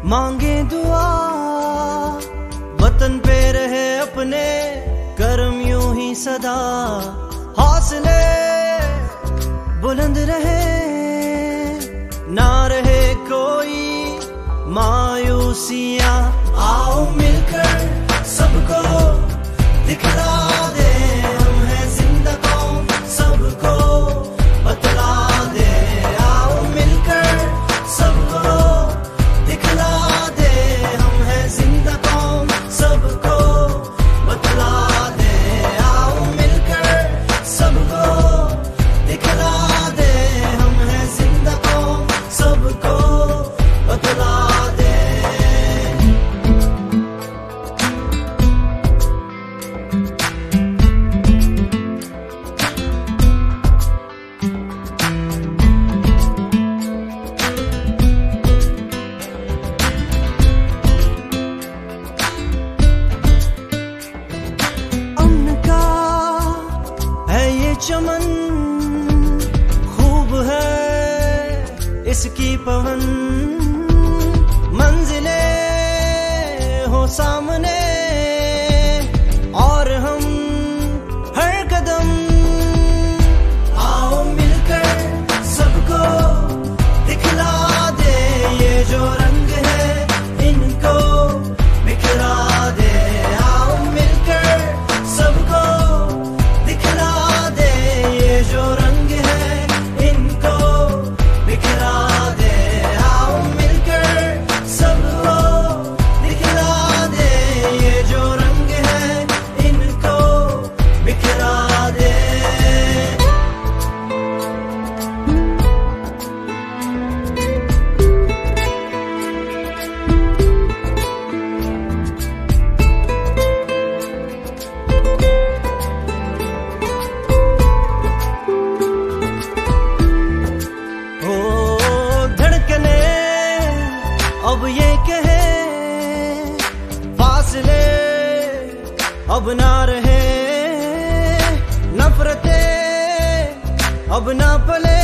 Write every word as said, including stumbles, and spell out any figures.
मांगे दुआ वतन पे रहे अपने कर्म यूं ही सदा, हौसले बुलंद रहे, ना रहे कोई मायूसियां। आओ मिलकर सबको दिखला दे, हम हैं जिंदा कौम, सबको बतला दे। आओ मिलकर सबको दिखला दे, हम हैं जिंदा कौम, सबको बतला दे। आओ मिलकर सबको दिखला दे, हम हैं जिंदा कौम, सबको बतला दे। चमन खूब है इसकी पवन, मंजिले हो सामने और हम हर कदम। आओ मिलकर सबको दिखला दे, ये जो रंग है इनको बिखरा दे। आओ मिलकर सबको दिखला दे, जो रंग है इनको बिखरा दे। आओ मिलकर सबको दिखला दे, ये जो रंग है इनको बिखरा दे। अब ये कहे फासले अब ना रहे, नफरतें अब ना पले।